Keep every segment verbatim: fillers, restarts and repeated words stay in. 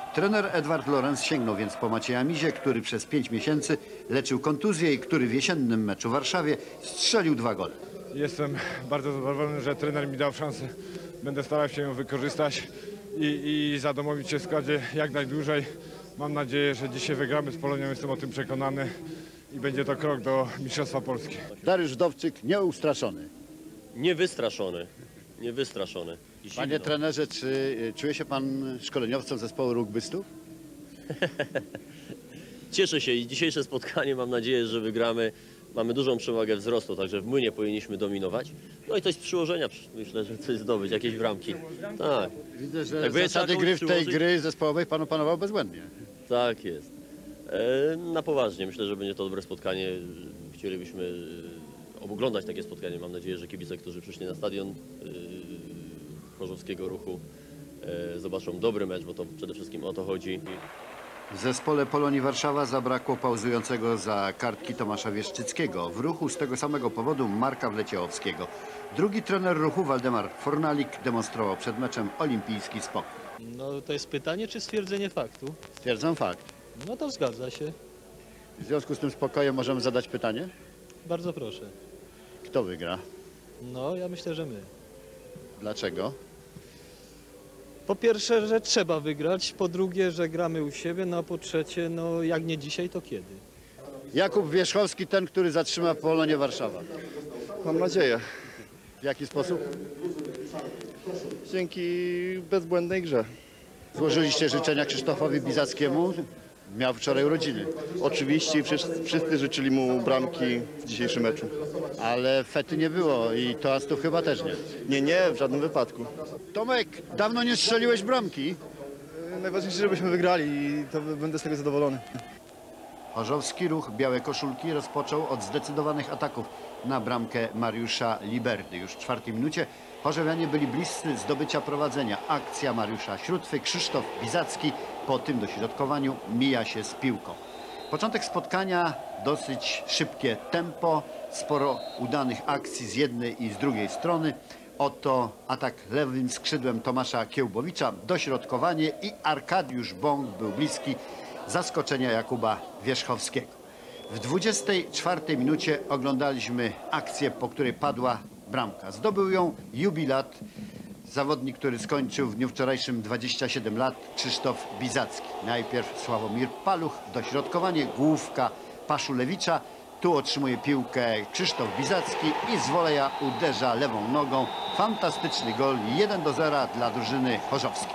Trener Edward Lorenz sięgnął więc po Macieja Mizie, który przez pięć miesięcy leczył kontuzję i który w jesiennym meczu w Warszawie strzelił dwa gole. Jestem bardzo zadowolony, że trener mi dał szansę. Będę starał się ją wykorzystać i, i zadomowić się w składzie jak najdłużej. Mam nadzieję, że dzisiaj wygramy z Polonią, jestem o tym przekonany i będzie to krok do Mistrzostwa Polski. Dariusz Wdowczyk nieustraszony. Niewystraszony, niewystraszony. Zimno. Panie trenerze, czy czuje się pan szkoleniowcem zespołu rugbystów? Cieszę się i dzisiejsze spotkanie, mam nadzieję, że wygramy. Mamy dużą przewagę wzrostu, także w młynie powinniśmy dominować. No i coś z przyłożenia, myślę, że coś zdobyć, jakieś bramki. Tak. Widzę, że Jak zasady gry w tej przyłożyć... gry zespołowej pan opanował bezbłędnie. Tak jest. E, na poważnie, myślę, że będzie to dobre spotkanie. Chcielibyśmy oglądać takie spotkanie. Mam nadzieję, że kibice, którzy przyszli na stadion e, Chorzowskiego Ruchu e, zobaczą dobry mecz, bo to przede wszystkim o to chodzi. W zespole Polonii Warszawa zabrakło pauzującego za kartki Tomasza Wieszczyckiego. W Ruchu z tego samego powodu Marka Wleciechowskiego. Drugi trener Ruchu, Waldemar Fornalik, demonstrował przed meczem olimpijski spokój. No to jest pytanie czy stwierdzenie faktu? Stwierdzam fakt. No to zgadza się. W związku z tym spokojem możemy zadać pytanie? Bardzo proszę. Kto wygra? No ja myślę, że my. Dlaczego? Po pierwsze, że trzeba wygrać, po drugie, że gramy u siebie, no a po trzecie, no jak nie dzisiaj, to kiedy? Jakub Wierzchowski, ten, który zatrzyma Polonię Warszawa. Mam nadzieję. W jaki sposób? Dzięki bezbłędnej grze. Złożyliście życzenia Krzysztofowi Bizackiemu. Miał wczoraj urodziny. Oczywiście wszyscy, wszyscy życzyli mu bramki w dzisiejszym meczu. Ale fety nie było i toastów chyba też nie. Nie, nie, w żadnym wypadku. Tomek, dawno nie strzeliłeś bramki. Najważniejsze, żebyśmy wygrali i to będę z tego zadowolony. Chorzowski Ruch białe koszulki rozpoczął od zdecydowanych ataków na bramkę Mariusza Liberdy. Już w czwartej minucie chorzowianie byli bliscy zdobycia prowadzenia. Akcja Mariusza Śrótwy, Krzysztof Bizacki po tym dośrodkowaniu mija się z piłką. Początek spotkania, dosyć szybkie tempo, sporo udanych akcji z jednej i z drugiej strony. Oto atak lewym skrzydłem Tomasza Kiełbowicza, dośrodkowanie i Arkadiusz Bąk był bliski zaskoczenia Jakuba Wierzchowskiego. W dwudziestej czwartej minucie oglądaliśmy akcję, po której padła bramka. Zdobył ją jubilat, zawodnik, który skończył w dniu wczorajszym dwadzieścia siedem lat, Krzysztof Bizacki. Najpierw Sławomir Paluch, dośrodkowanie, główka Paszulewicza. Tu otrzymuje piłkę Krzysztof Bizacki i z woleja uderza lewą nogą. Fantastyczny gol, jeden do zera dla drużyny chorzowskiej.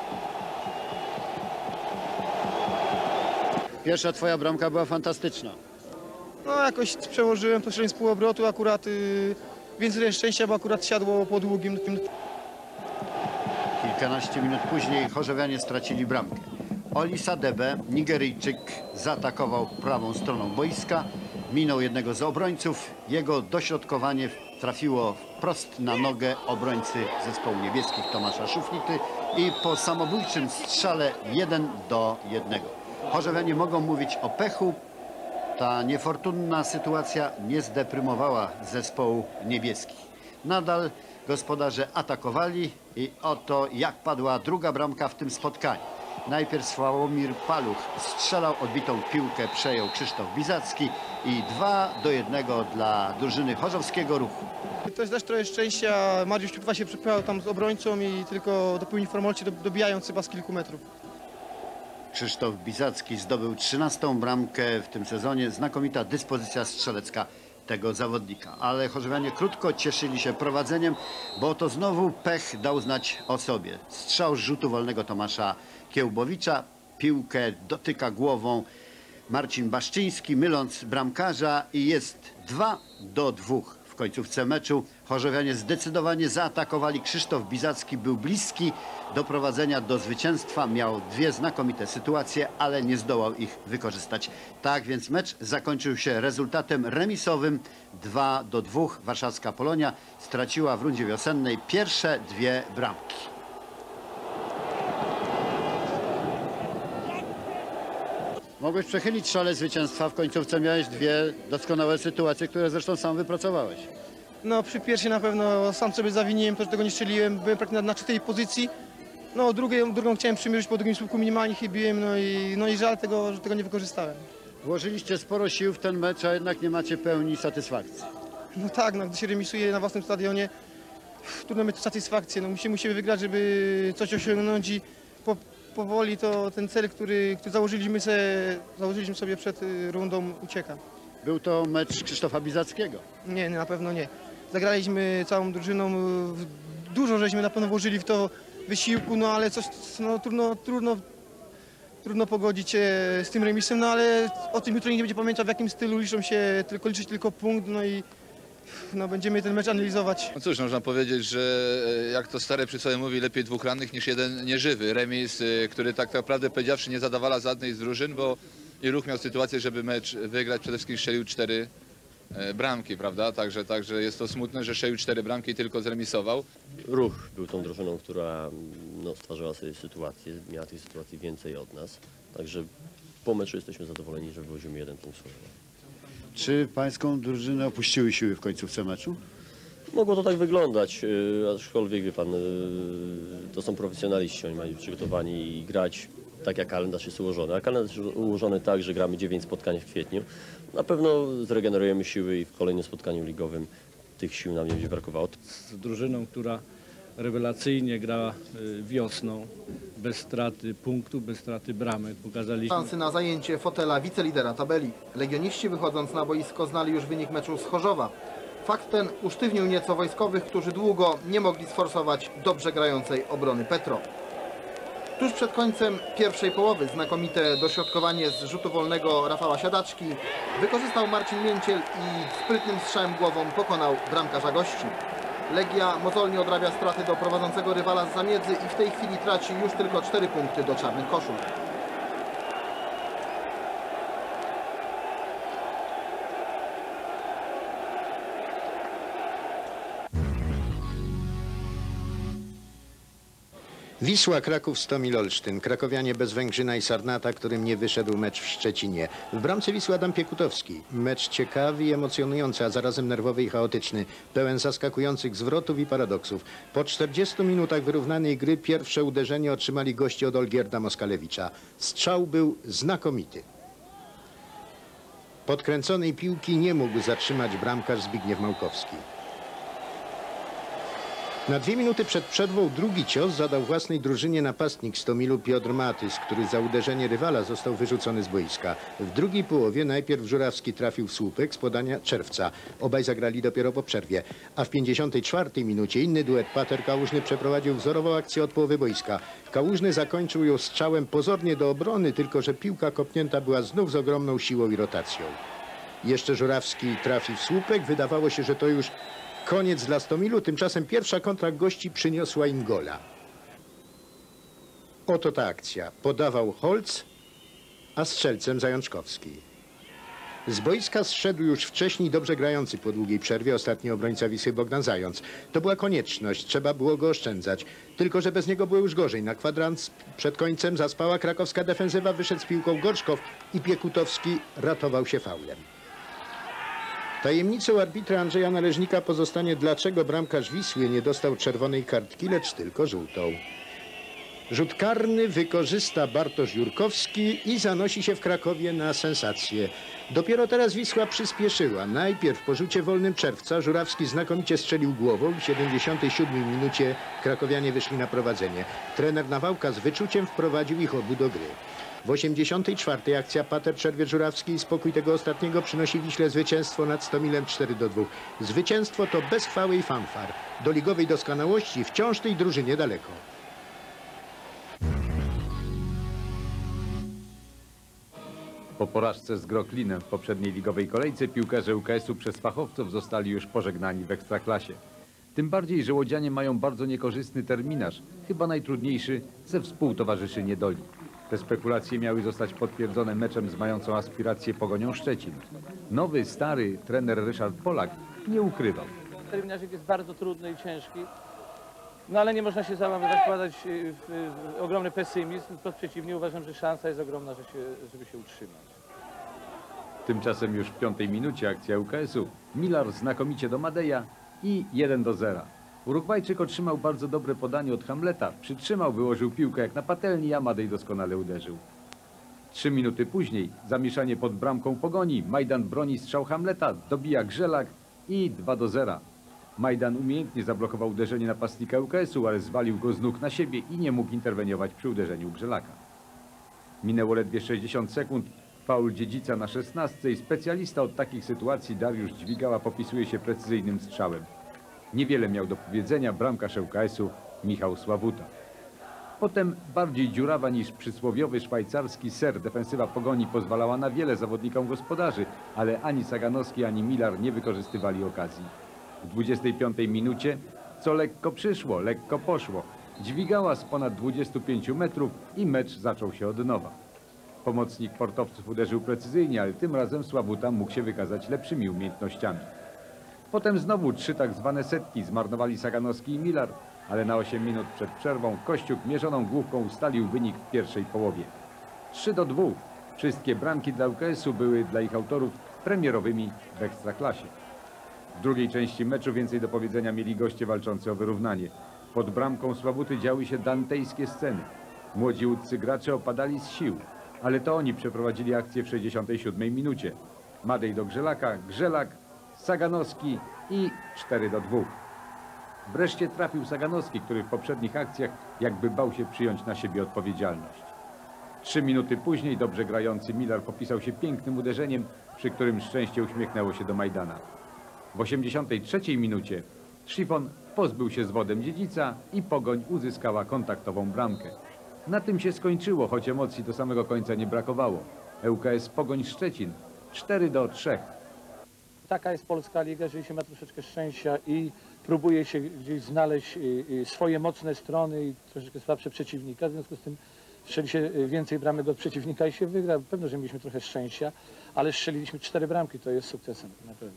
Pierwsza twoja bramka była fantastyczna. No jakoś przełożyłem to z półobrotu, akurat yy, więcej szczęścia, bo akurat siadło po długim. Kilkanaście minut później chorzowianie stracili bramkę. Oli Sadebe, Nigeryjczyk, zaatakował prawą stroną boiska, minął jednego z obrońców. Jego dośrodkowanie trafiło wprost na nogę obrońcy zespołu niebieskich Tomasza Szuflity i po samobójczym strzale jeden do jednego. Chorzowianie mogą mówić o pechu. Ta niefortunna sytuacja nie zdeprymowała zespołu niebieskich. Nadal gospodarze atakowali i oto jak padła druga bramka w tym spotkaniu. Najpierw Sławomir Paluch strzelał, odbitą piłkę przejął Krzysztof Bizacki i dwa do jednego dla drużyny chorzowskiego Ruchu. To jest też trochę szczęścia, Mariusz Ciutwa się przypychał tam z obrońcą i tylko dopełnił formalności, dobijając chyba z kilku metrów. Krzysztof Bizacki zdobył trzynastą bramkę w tym sezonie. Znakomita dyspozycja strzelecka tego zawodnika. Ale chorzowianie krótko cieszyli się prowadzeniem, bo to znowu pech dał znać o sobie. Strzał z rzutu wolnego Tomasza Kiełbowicza. Piłkę dotyka głową Marcin Baszczyński, myląc bramkarza i jest dwa do dwóch. W końcówce meczu chorzowianie zdecydowanie zaatakowali. Krzysztof Bizacki był bliski doprowadzenia do zwycięstwa. Miał dwie znakomite sytuacje, ale nie zdołał ich wykorzystać. Tak więc mecz zakończył się rezultatem remisowym dwa do dwóch. Warszawska Polonia straciła w rundzie wiosennej pierwsze dwie bramki. Mogłeś przechylić szale zwycięstwa. W końcówce miałeś dwie doskonałe sytuacje, które zresztą sam wypracowałeś. No przy pierwszej na pewno sam sobie zawiniłem to, że tego nie strzeliłem. Byłem praktycznie na, na czytej pozycji No drugą, drugą chciałem przymierzyć, po drugim słupku minimalnie chybiłem, no i, no i żal tego, że tego nie wykorzystałem. Włożyliście sporo sił w ten mecz, a jednak nie macie pełni satysfakcji. No tak, no, gdy się remisuje na własnym stadionie, trudno mieć satysfakcję. No, musimy, musimy wygrać, żeby coś osiągnąć i po, powoli to ten cel, który, który założyliśmy, se, założyliśmy sobie przed y, rundą, ucieka. Był to mecz Krzysztofa Bizackiego. Nie, nie, na pewno nie. Zagraliśmy całą drużyną, y, dużo żeśmy na pewno włożyli w to wysiłku, no ale coś, no, trudno, trudno, trudno pogodzić się z tym remisem, no ale o tym jutro nikt nie będzie pamiętał, w jakim stylu liczą się, tylko liczyć tylko punkt, no i no, będziemy ten mecz analizować. No cóż, można powiedzieć, że jak to stare przysłowie mówi, lepiej dwóch rannych niż jeden nieżywy. Remis, który tak naprawdę powiedziawszy nie zadawala żadnej z drużyn, bo i Ruch miał sytuację, żeby mecz wygrać, przede wszystkim strzelił cztery bramki, prawda? Także, także jest to smutne, że strzelił cztery bramki i tylko zremisował. Ruch był tą drużyną, która no, stwarzała sobie sytuację, miała tej sytuacji więcej od nas. Także po meczu jesteśmy zadowoleni, że wywozimy jeden punkt. Czy pańską drużynę opuściły siły w końcówce meczu? Mogło to tak wyglądać, yy, aczkolwiek wie pan, yy, to są profesjonaliści, oni mają być przygotowani i grać tak jak kalendarz jest ułożony. A kalendarz jest ułożony tak, że gramy dziewięć spotkań w kwietniu. Na pewno zregenerujemy siły i w kolejnym spotkaniu ligowym tych sił nam nie będzie brakowało. Z drużyną, która rewelacyjnie gra wiosną, bez straty punktów, bez straty bramek. Pokazaliśmy. Szansy na zajęcie fotela wicelidera tabeli. Legioniści wychodząc na boisko znali już wynik meczu z Chorzowa. Fakt ten usztywnił nieco wojskowych, którzy długo nie mogli sforsować dobrze grającej obrony Petro. Tuż przed końcem pierwszej połowy znakomite dośrodkowanie z rzutu wolnego Rafała Siadaczki wykorzystał Marcin Mięciel i sprytnym strzałem głową pokonał bramkarza gości. Legia mozolnie odrabia straty do prowadzącego rywala z zamiedzy i w tej chwili traci już tylko cztery punkty do czarnych koszul. Wisła Kraków Stomil Olsztyn. Krakowianie bez Węgrzyna i Sarnata, którym nie wyszedł mecz w Szczecinie. W bramce Wisły Adam Piekutowski. Mecz ciekawy i emocjonujący, a zarazem nerwowy i chaotyczny. Pełen zaskakujących zwrotów i paradoksów. Po czterdziestu minutach wyrównanej gry pierwsze uderzenie otrzymali goście od Olgierda Moskalewicza. Strzał był znakomity. Podkręconej piłki nie mógł zatrzymać bramkarz Zbigniew Małkowski. Na dwie minuty przed przerwą drugi cios zadał własnej drużynie napastnik Stomilu Piotr Matys, który za uderzenie rywala został wyrzucony z boiska. W drugiej połowie najpierw Żurawski trafił w słupek z podania Czerwca. Obaj zagrali dopiero po przerwie. A w pięćdziesiątej czwartej minucie inny duet Pater-Kałużny przeprowadził wzorową akcję od połowy boiska. Kałużny zakończył ją strzałem pozornie do obrony, tylko że piłka kopnięta była znów z ogromną siłą i rotacją. Jeszcze Żurawski trafił w słupek. Wydawało się, że to już koniec dla Stomilu, tymczasem pierwsza kontra gości przyniosła im gola. Oto ta akcja. Podawał Holc, a strzelcem Zajączkowski. Z boiska zszedł już wcześniej dobrze grający po długiej przerwie ostatni obrońca Wisły Bogdan Zając. To była konieczność, trzeba było go oszczędzać. Tylko że bez niego było już gorzej. Na kwadrans przed końcem zaspała krakowska defensywa, wyszedł z piłką Gorczkow i Piekutowski ratował się faulem. Tajemnicą arbitra Andrzeja Należnika pozostanie, dlaczego bramkarz Wisły nie dostał czerwonej kartki, lecz tylko żółtą. Rzut karny wykorzysta Bartosz Jurkowski i zanosi się w Krakowie na sensację. Dopiero teraz Wisła przyspieszyła. Najpierw po rzucie wolnym Czerwca Żurawski znakomicie strzelił głową i w siedemdziesiątej siódmej minucie krakowianie wyszli na prowadzenie. Trener Nawałka z wyczuciem wprowadził ich obu do gry. W osiemdziesiątej czwartej akcja Pater przerwie Żurawskiej i spokój tego ostatniego przynosi Wiśle zwycięstwo nad Stomilem cztery do dwóch. Zwycięstwo to bez chwały i fanfar. Do ligowej doskonałości wciąż tej drużynie daleko. Po porażce z Groklinem w poprzedniej ligowej kolejce piłkarze U K S-u przez fachowców zostali już pożegnani w Ekstraklasie. Tym bardziej, że łodzianie mają bardzo niekorzystny terminarz, chyba najtrudniejszy ze współtowarzyszy niedoli. Te spekulacje miały zostać potwierdzone meczem z mającą aspirację Pogonią Szczecin. Nowy, stary trener Ryszard Polak nie ukrywał. Terminarzyk jest bardzo trudny i ciężki, no ale nie można się zakładać w, w ogromny pesymizm. Wprost przeciwnie, uważam, że szansa jest ogromna, że się, żeby się utrzymać. Tymczasem już w piątej minucie akcja U K S-u. Milar znakomicie do Madeja i jeden do zera. Urugwajczyk otrzymał bardzo dobre podanie od Hamleta. Przytrzymał, wyłożył piłkę jak na patelni, a Madej doskonale uderzył. Trzy minuty później zamieszanie pod bramką Pogoni. Majdan broni strzał Hamleta, dobija Grzelak i dwa do zera. Majdan umiejętnie zablokował uderzenie napastnika U K S-u, ale zwalił go z nóg na siebie i nie mógł interweniować przy uderzeniu Grzelaka. Minęło ledwie sześćdziesiąt sekund. Faul Dziedzica na szesnastce i specjalista od takich sytuacji Dariusz Dźwigała popisuje się precyzyjnym strzałem. Niewiele miał do powiedzenia bramkarz U K S-u Michał Sławuta. Potem bardziej dziurawa niż przysłowiowy szwajcarski ser defensywa Pogoni pozwalała na wiele zawodnikom gospodarzy, ale ani Saganowski, ani Milar nie wykorzystywali okazji. W dwudziestej piątej minucie, co lekko przyszło, lekko poszło. Dźwigała z ponad dwudziestu pięciu metrów i mecz zaczął się od nowa. Pomocnik portowców uderzył precyzyjnie, ale tym razem Sławuta mógł się wykazać lepszymi umiejętnościami. Potem znowu trzy tak zwane setki zmarnowali Saganowski i Milar, ale na osiem minut przed przerwą Kościuk mierzoną główką ustalił wynik w pierwszej połowie. trzy do dwóch. Wszystkie bramki dla U K S-u były dla ich autorów premierowymi w Ekstraklasie. W drugiej części meczu więcej do powiedzenia mieli goście walczący o wyrównanie. Pod bramką Sławuty działy się dantejskie sceny. Młodzi łódcy gracze opadali z sił, ale to oni przeprowadzili akcję w sześćdziesiątej siódmej minucie. Madej do Grzelaka, Grzelak, Saganowski i cztery do dwóch. Wreszcie trafił Saganowski, który w poprzednich akcjach jakby bał się przyjąć na siebie odpowiedzialność. Trzy minuty później dobrze grający Milar popisał się pięknym uderzeniem, przy którym szczęście uśmiechnęło się do Majdana. W osiemdziesiątej trzeciej minucie Szifon pozbył się z wodem Dziedzica i Pogoń uzyskała kontaktową bramkę. Na tym się skończyło, choć emocji do samego końca nie brakowało. U K S Pogoń Szczecin cztery do trzech. Taka jest polska liga, że się ma troszeczkę szczęścia i próbuje się gdzieś znaleźć swoje mocne strony i troszeczkę słabsze przeciwnika. W związku z tym strzeli się więcej bramek od przeciwnika i się wygra. Pewno, że mieliśmy trochę szczęścia, ale strzeliliśmy cztery bramki, to jest sukcesem na pewno.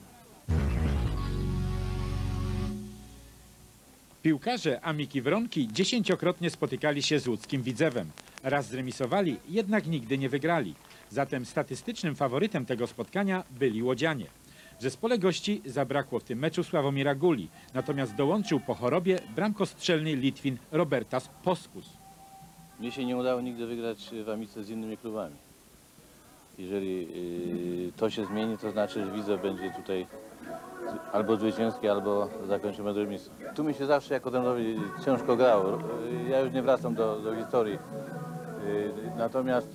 Piłkarze Amiki Wronki dziesięciokrotnie spotykali się z łódzkim Widzewem. Raz zremisowali, jednak nigdy nie wygrali. Zatem statystycznym faworytem tego spotkania byli łodzianie. W zespole gości zabrakło w tym meczu Sławomira Guli, natomiast dołączył po chorobie bramkostrzelny Litwin Robertas Poskus. Mnie się nie udało nigdy wygrać w Amice z innymi klubami. Jeżeli yy, to się zmieni, to znaczy, że Widzew będzie tutaj albo zwycięski, albo zakończymy do remisu. Tu mi się zawsze jako trenerowi ciężko grało. Ja już nie wracam do, do historii. Yy, natomiast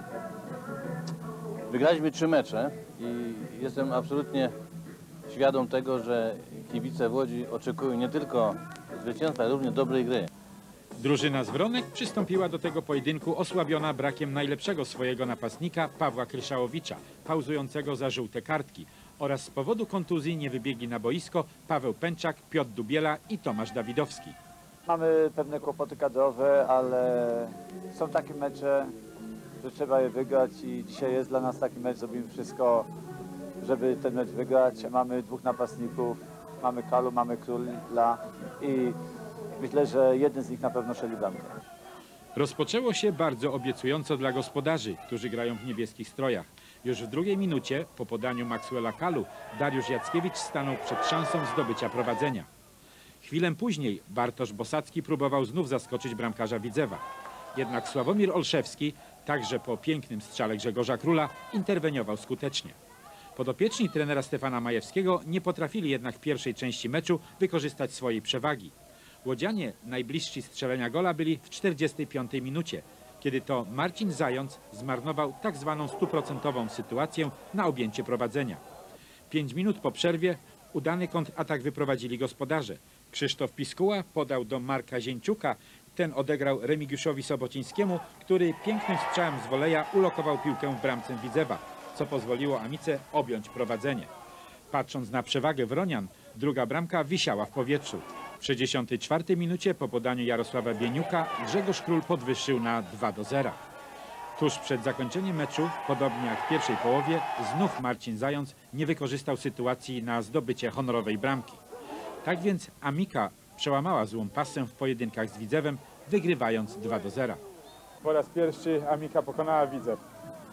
wygraliśmy trzy mecze i jestem absolutnie świadom tego, że kibice w Łodzi oczekują nie tylko zwycięstwa, ale również dobrej gry. Drużyna z Wronek przystąpiła do tego pojedynku osłabiona brakiem najlepszego swojego napastnika Pawła Kryszałowicza, pauzującego za żółte kartki, oraz z powodu kontuzji nie wybiegli na boisko Paweł Pęczak, Piotr Dubiela i Tomasz Dawidowski. Mamy pewne kłopoty kadrowe, ale są takie mecze, że trzeba je wygrać i dzisiaj jest dla nas taki mecz, zrobimy wszystko, żeby ten mecz wygrać. Mamy dwóch napastników, mamy Kalu, mamy Króla i myślę, że jeden z nich na pewno strzeli bramkę. Rozpoczęło się bardzo obiecująco dla gospodarzy, którzy grają w niebieskich strojach. Już w drugiej minucie, po podaniu Maxwella Kalu, Dariusz Jackiewicz stanął przed szansą zdobycia prowadzenia. Chwilę później Bartosz Bosacki próbował znów zaskoczyć bramkarza Widzewa. Jednak Sławomir Olszewski, także po pięknym strzale Grzegorza Króla, interweniował skutecznie. Podopieczni trenera Stefana Majewskiego nie potrafili jednak w pierwszej części meczu wykorzystać swojej przewagi. Łodzianie najbliżsi strzelenia gola byli w czterdziestej piątej minucie, kiedy to Marcin Zając zmarnował tak zwaną stuprocentową sytuację na objęcie prowadzenia. Pięć minut po przerwie udany kontratak wyprowadzili gospodarze. Krzysztof Piskuła podał do Marka Zieńczuka. Ten odegrał Remigiuszowi Sobocińskiemu, który pięknym strzałem z woleja ulokował piłkę w bramce Widzewa, co pozwoliło Amice objąć prowadzenie. Patrząc na przewagę Wronian, druga bramka wisiała w powietrzu. W sześćdziesiątej czwartej minucie po podaniu Jarosława Bieniuka Grzegorz Król podwyższył na dwa do zera. Tuż przed zakończeniem meczu, podobnie jak w pierwszej połowie, znów Marcin Zając nie wykorzystał sytuacji na zdobycie honorowej bramki. Tak więc Amika przełamała złą pasę w pojedynkach z Widzewem, wygrywając dwa do zera. Po raz pierwszy Amika pokonała Widzew.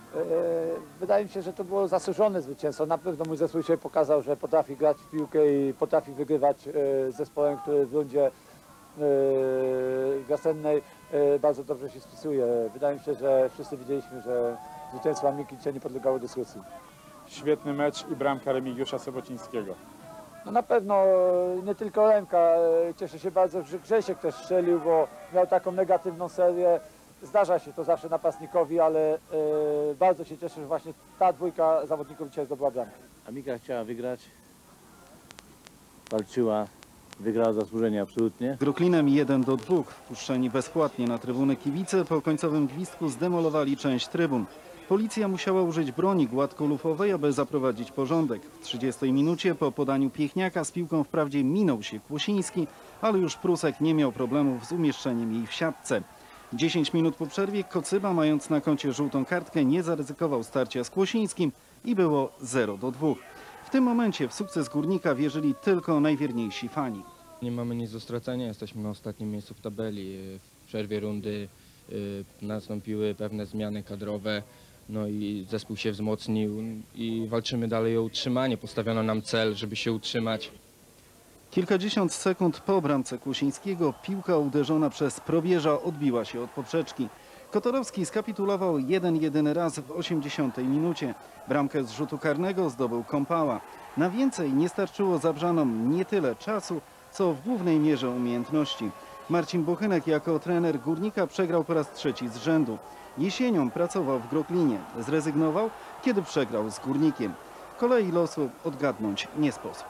Wydaje mi się, że to było zasłużone zwycięstwo. Na pewno mój zespół się pokazał, że potrafi grać w piłkę i potrafi wygrywać z zespołem, który w rundzie wiosennej bardzo dobrze się spisuje. Wydaje mi się, że wszyscy widzieliśmy, że zwycięstwo Amiklicza nie podlegało dyskusji. Świetny mecz i bramka Remigiusza Sobocińskiego. No na pewno nie tylko Remka. Cieszę się bardzo, że Grzesiek też strzelił, bo miał taką negatywną serię. Zdarza się to zawsze napastnikowi, ale e, bardzo się cieszę, że właśnie ta dwójka zawodników dzisiaj zdobyła bramkę. Amika chciała wygrać, walczyła, wygrała zasłużenie absolutnie. Z Groklinem jeden do dwóch, wpuszczeni bezpłatnie na trybuny kibice, po końcowym gwizdku zdemolowali część trybun. Policja musiała użyć broni gładkolufowej, aby zaprowadzić porządek. W trzydziestej minucie po podaniu Piechniaka z piłką wprawdzie minął się Kłosiński, ale już Prusek nie miał problemów z umieszczeniem jej w siatce. dziesięć minut po przerwie Kocyba, mając na koncie żółtą kartkę, nie zaryzykował starcia z Kłosińskim i było zero do dwóch. W tym momencie w sukces Górnika wierzyli tylko najwierniejsi fani. Nie mamy nic do stracenia, jesteśmy na ostatnim miejscu w tabeli. W przerwie rundy y, nastąpiły pewne zmiany kadrowe, no i zespół się wzmocnił i walczymy dalej o utrzymanie. Postawiono nam cel, żeby się utrzymać. Kilkadziesiąt sekund po bramce Kłosińskiego piłka uderzona przez Probierza odbiła się od poprzeczki. Kotorowski skapitulował jeden jedyny raz w osiemdziesiątej minucie. Bramkę z rzutu karnego zdobył Kąpała. Na więcej nie starczyło Zabrzanom nie tyle czasu, co w głównej mierze umiejętności. Marcin Bochenek jako trener Górnika przegrał po raz trzeci z rzędu. Jesienią pracował w Groklinie. Zrezygnował, kiedy przegrał z Górnikiem. Kolei losu odgadnąć nie sposób.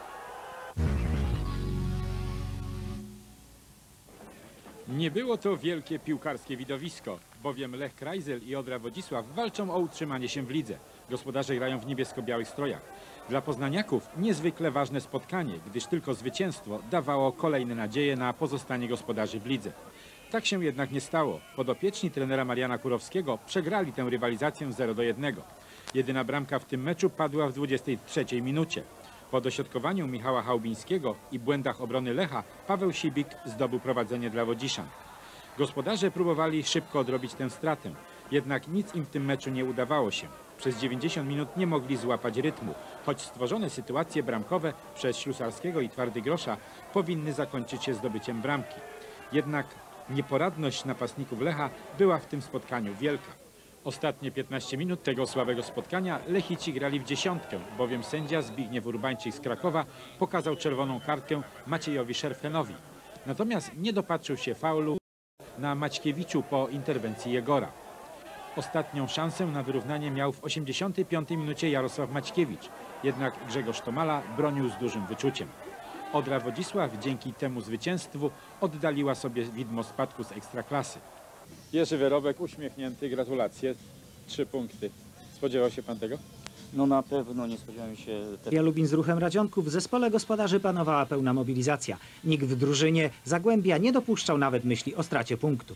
Nie było to wielkie piłkarskie widowisko, bowiem Lech Krajzel i Odra Wodzisław walczą o utrzymanie się w lidze. Gospodarze grają w niebiesko-białych strojach. Dla poznaniaków niezwykle ważne spotkanie, gdyż tylko zwycięstwo dawało kolejne nadzieje na pozostanie gospodarzy w lidze. Tak się jednak nie stało. Podopieczni trenera Mariana Kurowskiego przegrali tę rywalizację zero do jednego. Jedyna bramka w tym meczu padła w dwudziestej trzeciej minucie. Po dośrodkowaniu Michała Chałbińskiego i błędach obrony Lecha Paweł Sibik zdobył prowadzenie dla Wodziszan. Gospodarze próbowali szybko odrobić tę stratę, jednak nic im w tym meczu nie udawało się. Przez dziewięćdziesiąt minut nie mogli złapać rytmu, choć stworzone sytuacje bramkowe przez Ślusarskiego i Twardy Grosza powinny zakończyć się zdobyciem bramki. Jednak nieporadność napastników Lecha była w tym spotkaniu wielka. Ostatnie piętnaście minut tego słabego spotkania Lechici grali w dziesiątkę, bowiem sędzia Zbigniew Urbańczyk z Krakowa pokazał czerwoną kartkę Maciejowi Szerfenowi. Natomiast nie dopatrzył się faulu na Maćkiewiczu po interwencji Jegora. Ostatnią szansę na wyrównanie miał w osiemdziesiątej piątej minucie Jarosław Maćkiewicz, jednak Grzegorz Tomala bronił z dużym wyczuciem. Odra Wodzisław dzięki temu zwycięstwu oddaliła sobie widmo spadku z Ekstraklasy. Jerzy Wyrobek uśmiechnięty, gratulacje, trzy punkty. Spodziewał się pan tego? No na pewno nie spodziewałem się tego. Ja Lubin z Ruchem Radzionków w zespole gospodarzy panowała pełna mobilizacja. Nikt w drużynie Zagłębia nie dopuszczał nawet myśli o stracie punktów.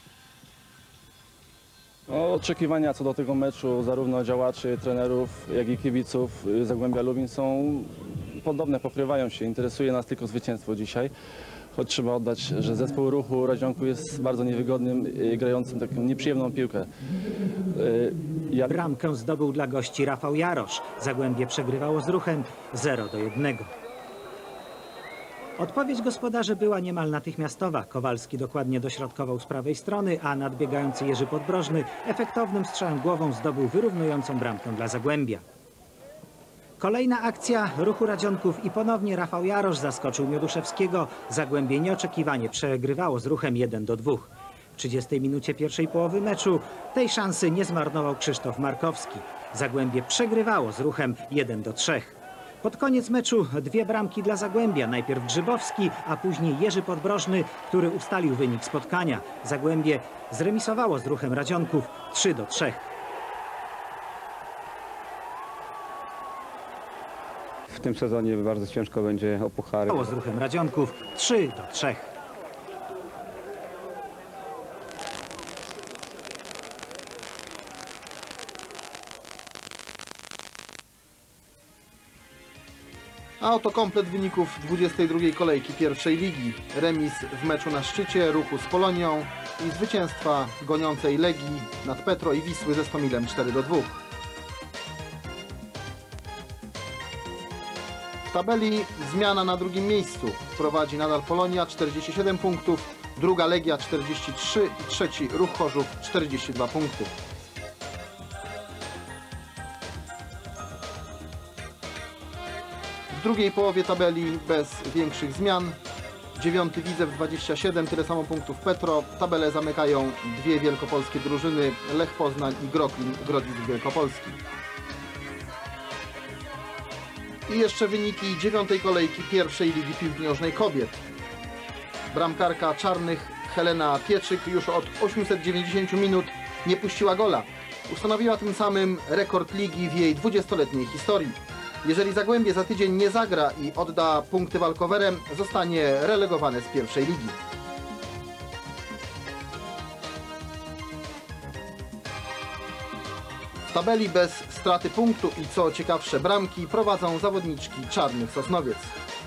No, oczekiwania co do tego meczu zarówno działaczy, trenerów, jak i kibiców Zagłębia Lubin są podobne, pokrywają się. Interesuje nas tylko zwycięstwo dzisiaj. Choć trzeba oddać, że zespół Ruchu Radzionku jest bardzo niewygodnym, grającym taką nieprzyjemną piłkę. Ja... Bramkę zdobył dla gości Rafał Jarosz. Zagłębie przegrywało z Ruchem zero do jednego. Odpowiedź gospodarzy była niemal natychmiastowa. Kowalski dokładnie dośrodkował z prawej strony, a nadbiegający Jerzy Podbrożny efektownym strzałem głową zdobył wyrównującą bramkę dla Zagłębia. Kolejna akcja Ruchu Radzionków i ponownie Rafał Jarosz zaskoczył Mioduszewskiego. Zagłębie nieoczekiwanie przegrywało z Ruchem jeden do dwóch. W trzydziestej minucie pierwszej połowy meczu tej szansy nie zmarnował Krzysztof Markowski. Zagłębie przegrywało z Ruchem jeden do trzech. Pod koniec meczu dwie bramki dla Zagłębia. Najpierw Grzybowski, a później Jerzy Podbrożny, który ustalił wynik spotkania. Zagłębie zremisowało z Ruchem Radzionków trzy do trzech. W tym sezonie bardzo ciężko będzie o puchary. Z Ruchem Radzionków trzy do trzech. A oto komplet wyników dwudziestej drugiej kolejki pierwszej ligi. Remis w meczu na szczycie Ruchu z Polonią i zwycięstwa goniącej Legii nad Petro i Wisły ze Stomilem cztery do dwóch. W tabeli zmiana na drugim miejscu. Prowadzi nadal Polonia czterdzieści siedem punktów, druga Legia czterdzieści trzy i trzeci Ruch Chorzów czterdzieści dwa punkty. W drugiej połowie tabeli bez większych zmian. Dziewiąty Widzew dwadzieścia siedem, tyle samo punktów Petro. Tabelę zamykają dwie wielkopolskie drużyny, Lech Poznań i Groklin Grodzisk Wielkopolski. I jeszcze wyniki dziewiątej kolejki pierwszej Ligi Piłki Nożnej Kobiet. Bramkarka Czarnych Helena Pieczyk już od osiemset dziewięćdziesięciu minut nie puściła gola. Ustanowiła tym samym rekord ligi w jej dwudziestoletniej historii. Jeżeli Zagłębie za tydzień nie zagra i odda punkty walkowerem, zostanie relegowane z pierwszej ligi. W tabeli bez straty punktu i co ciekawsze bramki prowadzą zawodniczki Czarnych Sosnowiec.